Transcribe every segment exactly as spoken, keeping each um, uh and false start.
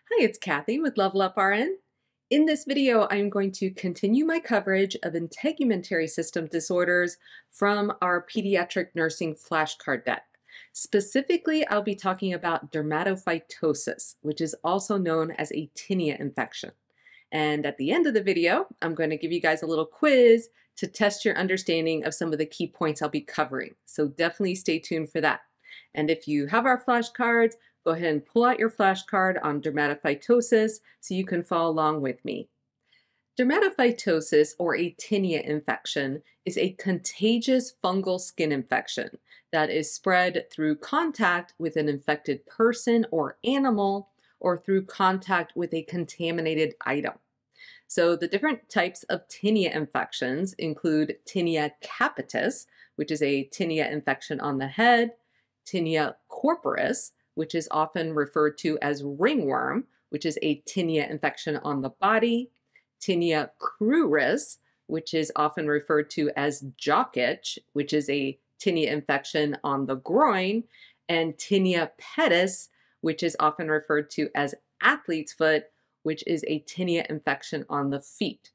Hi, it's Kathy with Level Up R N. In this video, I'm going to continue my coverage of integumentary system disorders from our Pediatric Nursing flashcard deck. Specifically, I'll be talking about dermatophytosis, which is also known as a tinea infection. And at the end of the video, I'm going to give you guys a little quiz to test your understanding of some of the key points I'll be covering. So definitely stay tuned for that. And if you have our flashcards, go ahead and pull out your flashcard on dermatophytosis so you can follow along with me. Dermatophytosis, or a tinea infection, is a contagious fungal skin infection that is spread through contact with an infected person or animal, or through contact with a contaminated item. So the different types of tinea infections include Tinea capitis, which is a tinea infection on the head, Tinea corporis, which is often referred to as ringworm, which is a tinea infection on the body, Tinea cruris, which is often referred to as jock itch, which is a tinea infection on the groin, and Tinea pedis, which is often referred to as athlete's foot, which is a tinea infection on the feet.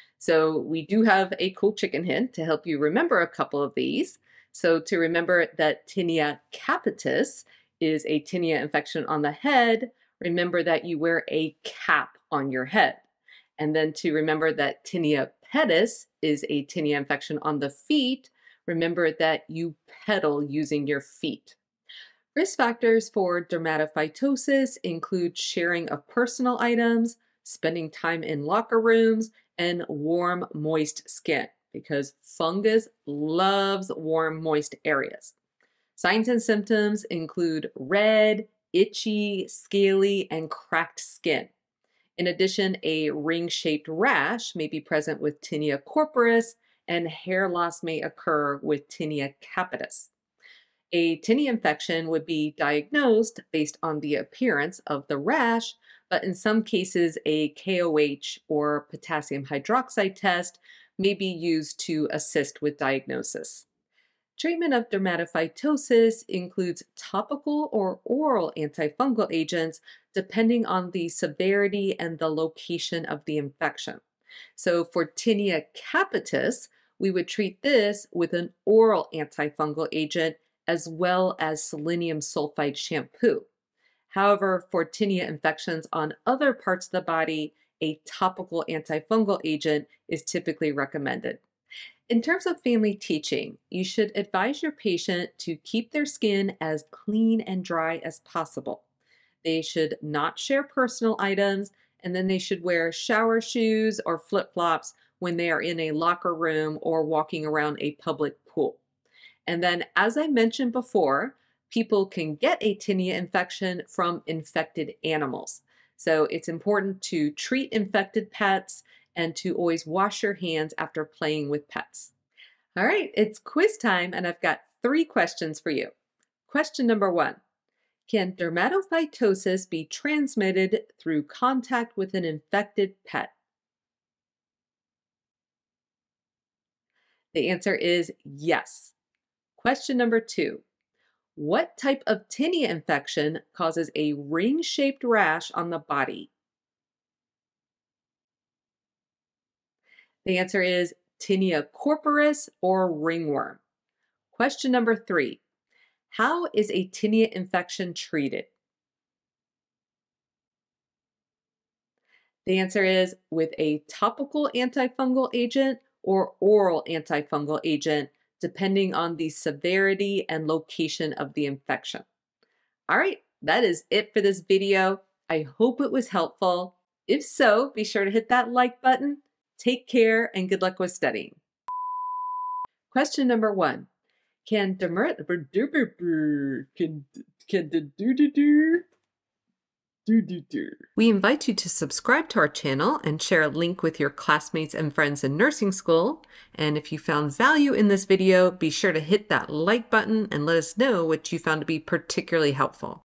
So we do have a cool chicken hint to help you remember a couple of these. So to remember that Tinea capitis is a tinea infection on the head, remember that you wear a cap on your head. And then to remember that Tinea pedis is a tinea infection on the feet, remember that you pedal using your feet. Risk factors for dermatophytosis include sharing of personal items, spending time in locker rooms, and warm, moist skin, because fungus loves warm, moist areas. Signs and symptoms include red, itchy, scaly, and cracked skin. In addition, a ring-shaped rash may be present with Tinea corporis, and hair loss may occur with Tinea capitis. A tinea infection would be diagnosed based on the appearance of the rash, but in some cases a K O H or potassium hydroxide test may be used to assist with diagnosis. Treatment of dermatophytosis includes topical or oral antifungal agents depending on the severity and the location of the infection. So for Tinea capitis, we would treat this with an oral antifungal agent as well as selenium sulfide shampoo. However, for tinea infections on other parts of the body, a topical antifungal agent is typically recommended. In terms of family teaching, you should advise your patient to keep their skin as clean and dry as possible. They should not share personal items, and then they should wear shower shoes or flip-flops when they are in a locker room or walking around a public pool. And then, as I mentioned before, people can get a tinea infection from infected animals. So it's important to treat infected pets and to always wash your hands after playing with pets. All right, it's quiz time, and I've got three questions for you. Question number one, can dermatophytosis be transmitted through contact with an infected pet? The answer is yes. Question number two, what type of tinea infection causes a ring-shaped rash on the body? The answer is Tinea corporis or ringworm. Question number three, how is a tinea infection treated? The answer is with a topical antifungal agent or oral antifungal agent, depending on the severity and location of the infection. All right, that is it for this video. I hope it was helpful. If so, be sure to hit that like button. Take care and good luck with studying. Question number one, can dermat can can the We invite you to subscribe to our channel and share a link with your classmates and friends in nursing school. And if you found value in this video, be sure to hit that like button and let us know what you found to be particularly helpful.